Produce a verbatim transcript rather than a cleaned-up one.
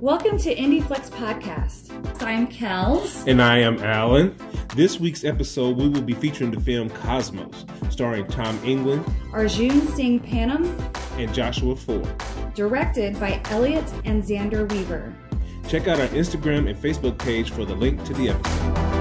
Welcome to Indie Flix Podcast. I'm Kells. And I am Alan. This week's episode, we will be featuring the film Cosmos, starring Tom England, Arjun, Singh, Panam, and Joshua Ford. Directed by Elliot and Zander Weaver. Check out our Instagram and Facebook page for the link to the episode.